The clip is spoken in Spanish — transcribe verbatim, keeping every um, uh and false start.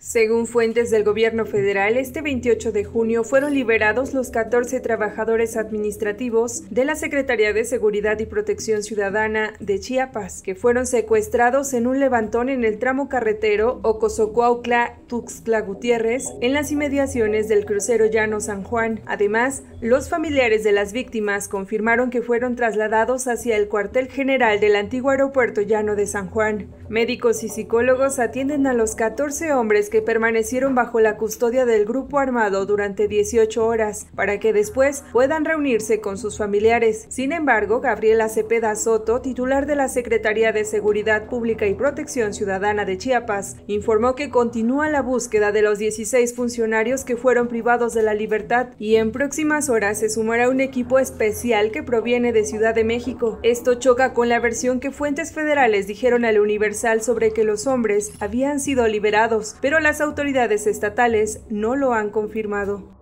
Según fuentes del gobierno federal, este veintiocho de junio fueron liberados los catorce trabajadores administrativos de la Secretaría de Seguridad y Protección Ciudadana de Chiapas, que fueron secuestrados en un levantón en el tramo carretero Ocosocuautla-Tuxtla Gutiérrez, en las inmediaciones del crucero Llano San Juan. Además, los familiares de las víctimas confirmaron que fueron trasladados hacia el cuartel general del antiguo aeropuerto Llano de San Juan. Médicos y psicólogos atienden a los catorce hombres que permanecieron bajo la custodia del grupo armado durante dieciocho horas, para que después puedan reunirse con sus familiares. Sin embargo, Gabriela Cepeda Soto, titular de la Secretaría de Seguridad Pública y Protección Ciudadana de Chiapas, informó que continúa la búsqueda de los dieciséis funcionarios que fueron privados de la libertad y en próximas horas se sumará un equipo especial que proviene de Ciudad de México. Esto choca con la versión que fuentes federales dijeron al Universal sobre que los hombres habían sido liberados, pero las autoridades estatales no lo han confirmado.